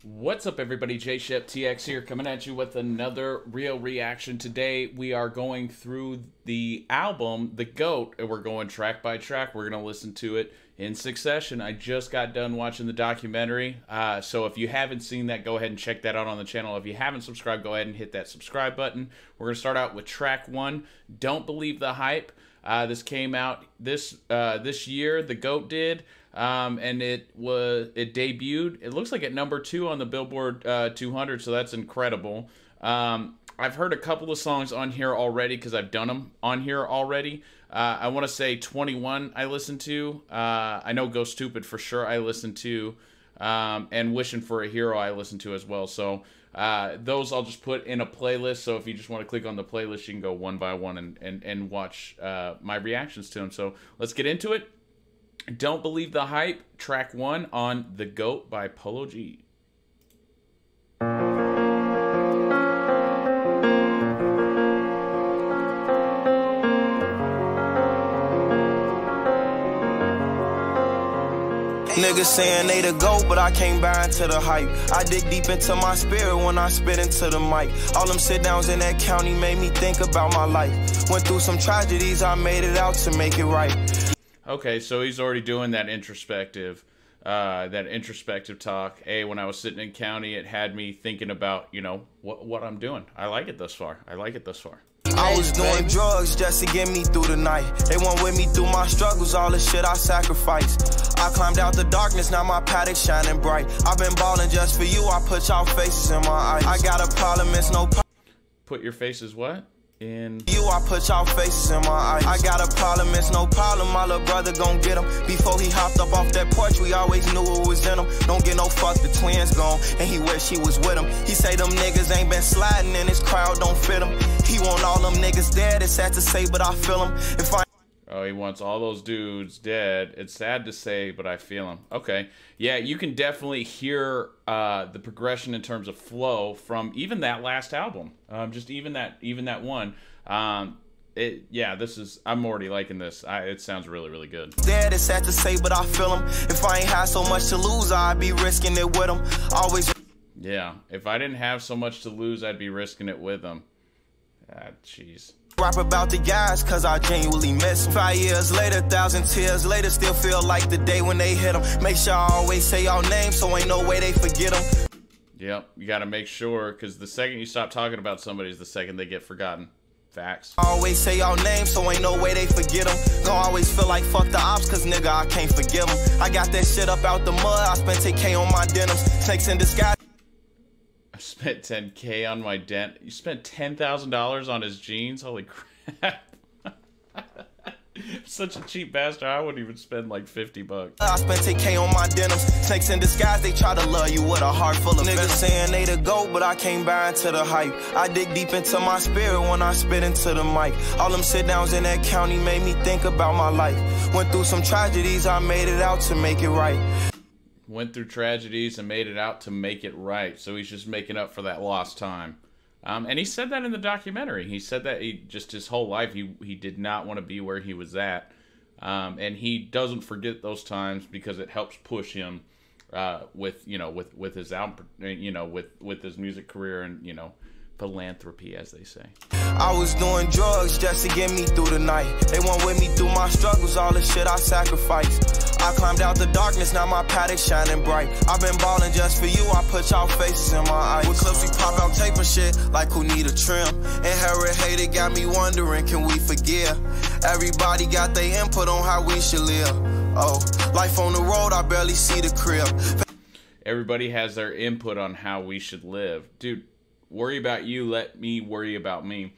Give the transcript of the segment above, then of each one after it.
What's up, everybody? JShepTX here, coming at you with another real reaction. Today we are going through the album The GOAT, and we're going track by track. We're going to listen to it in succession. I just got done watching the documentary, so if you haven't seen that, go ahead and check that out on the channel. If you haven't subscribed, go ahead and hit that subscribe button. We're going to start out with track 1, Don't Believe the Hype. This came out this year, The GOAT did. And it debuted, it looks like, at number 2 on the Billboard 200, so that's incredible. I've heard a couple of songs on here already because I've done them on here already. I want to say 21 I listened to. I know Go Stupid for sure I listened to, and Wishing for a Hero I listened to as well. So those I'll just put in a playlist, so if you just want to click on the playlist, you can go one by one and watch my reactions to them. So let's get into it. Don't Believe the Hype, track 1 on The GOAT by Polo G. Niggas saying they the GOAT, but I can't buy into the hype. I dig deep into my spirit when I spit into the mic. All them sit-downs in that county made me think about my life. Went through some tragedies, I made it out to make it right. Okay, so he's already doing that introspective talk. Hey, when I was sitting in county, it had me thinking about, you know, what I'm doing. I like it thus far. I like it thus far. I was doing drugs just to get me through the night. They went with me through my struggles, all the shit I sacrificed. I climbed out the darkness, now my paddock shining bright. I've been balling just for you, I put y'all faces in my eyes. I got a problem, it's no problem. Put your faces what? In you, I put y'all faces in my eyes. I got a problem, it's no problem. My little brother gon' get him. Before he hopped up off that porch, we always knew it was in him. Don't get no fuck, the twins gone, and he wish he was with him. He say them niggas ain't been sliding and his crowd don't fit him. He want all them niggas dead, it's sad to say, but I feel him. If I Oh, he wants all those dudes dead. It's sad to say, but I feel him. Okay. Yeah, you can definitely hear the progression in terms of flow from even that last album. Just even that one. Yeah, I'm already liking this. It sounds really, really good. Dead, it's sad to say, but I feel him. If I ain't had so much to lose, I'd be risking it with him. Always. Yeah, if I didn't have so much to lose, I'd be risking it with him. Jeez. Rap about the guys, cause I genuinely miss them. 5 years later, 1,000 tears later, still feel like the day when they hit them. Make sure I always say y'all names, so ain't no way they forget them. Yep, you gotta make sure, because the second you stop talking about somebody is the second they get forgotten. Facts. I always say y'all names, so ain't no way they forget them. Gon' always feel like fuck the ops, cause nigga, I can't forgive them. I got that shit up out the mud, I spent 10K on my denims. Snakes in disguise. I spent 10K on my dent. You spent $10,000 on his jeans? Holy crap. Such a cheap bastard. I wouldn't even spend like 50 bucks. I spent 10K on my denims. Snakes in disguise, they try to love you with a heart full of niggas saying they the GOAT, but I can't buy into the hype. I dig deep into my spirit when I spit into the mic. All them sit-downs in that county made me think about my life. Went through some tragedies, I made it out to make it right. Went through tragedies and made it out to make it right. So he's just making up for that lost time. And he said that in the documentary. He said that his whole life he did not want to be where he was at. And he doesn't forget those times because it helps push him with his album, with his music career and, you know, philanthropy, as they say. I was doing drugs just to get me through the night. They went with me through my struggles, all the shit I sacrificed. I climbed out the darkness, now my paddock shining bright. I've been balling just for you, I put y'all faces in my eyes. With clips we pop out tape and shit, like who need a trim. Inherit hate, it got me wondering, can we forgive? Everybody got their input on how we should live. Oh, life on the road, I barely see the crib. Everybody has their input on how we should live. Dude, worry about you, let me worry about me.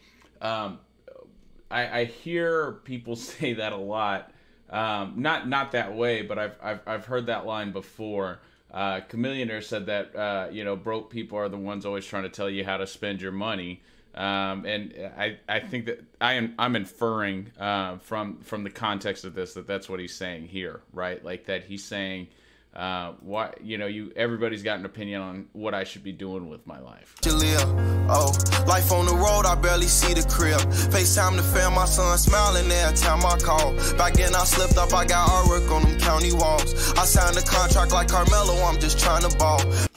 I hear people say that a lot. Not that way, but I've heard that line before. Chameleonaire said that you know, broke people are the ones always trying to tell you how to spend your money. And I think that I'm inferring from the context of this that's what he's saying here, right? Like that he's saying why, you know, everybody's got an opinion on what I should be doing with my life. Oh, life on the road, I barely see the crib. FaceTime to fam, my son smiling every time I call. Back then I slipped up, I got artwork on them county walls. I signed a contract like Carmelo, I'm just trying to ball.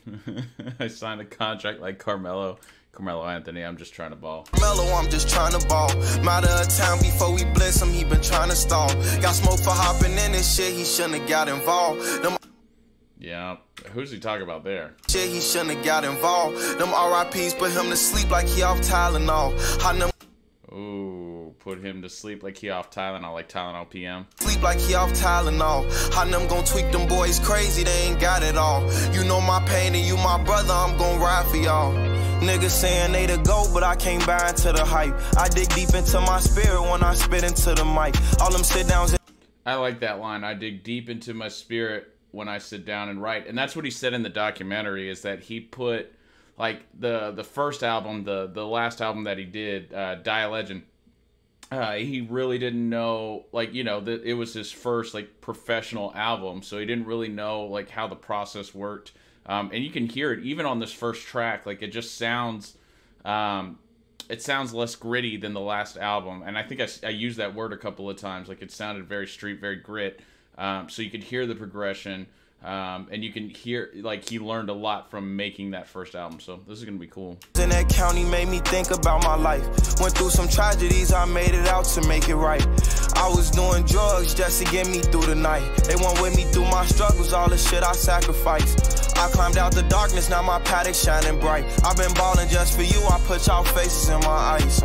I signed a contract like Carmelo Anthony. I'm just trying to ball. Mellow, I'm just trying to ball. Matter of time before we blitz him, he been trying to stall. Got smoke for hopping in this shit, he shouldn't have got involved. Yeah, who's he talking about there? Shit, he shouldn't have got involved. Them RIPs put him to sleep like he off Tylenol. Ooh, put him to sleep like he off Tylenol, like Tylenol PM. Sleep like he off Tylenol. How them gon' tweak them boys crazy, they ain't got it all. You know my pain and you my brother, I'm gon' ride for y'all. Niggas saying they the GOAT, but I can't buy into the hype. I dig deep into my spirit when I spit into the mic. All them sit downs. I like that line. I dig deep into my spirit when I sit down and write. And that's what he said in the documentary, is that he put, like, the first album, the last album that he did, Die a Legend, he really didn't know, like, you know, that it was his first, like, professional album, so he didn't really know, like, how the process worked. And you can hear it even on this first track. Like, it just sounds, it sounds less gritty than the last album. And I think I used that word a couple of times. Like, it sounded very street, very grit. So you could hear the progression, and you can hear, like, he learned a lot from making that first album. So this is going to be cool. In that county made me think about my life. Went through some tragedies, I made it out to make it right. I was doing drugs just to get me through the night. They went with me through my struggles, all the shit I sacrificed. I climbed out the darkness, now my paddock shining bright. I've been balling just for you, I put y'all faces in my ice.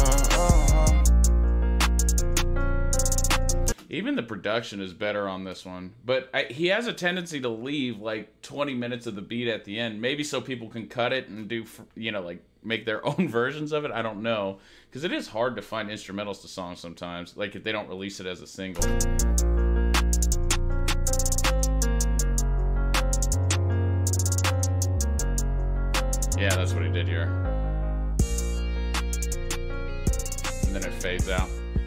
Even the production is better on this one. But he has a tendency to leave like 20 minutes of the beat at the end. Maybe so people can cut it and do, you know, like make their own versions of it. I don't know. Because it is hard to find instrumentals to songs sometimes. Like if they don't release it as a single. Yeah, that's what he did here. And then it fades out.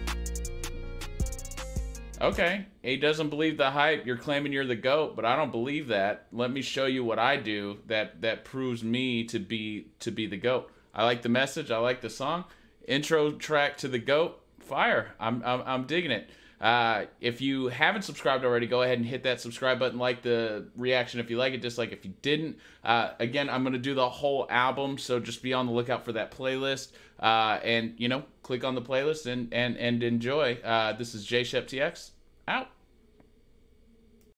Okay, he doesn't believe the hype. You're claiming you're the GOAT, but I don't believe that. Let me show you what I do that proves me to be the GOAT. I like the message. I like the song. Intro track to the GOAT. Fire. I'm digging it. If you haven't subscribed already, go ahead and hit that subscribe button. Like the reaction if you like it, dislike if you didn't. Again, I'm going to do the whole album, so just be on the lookout for that playlist. And, you know, click on the playlist and enjoy. This is JShepTX. Out.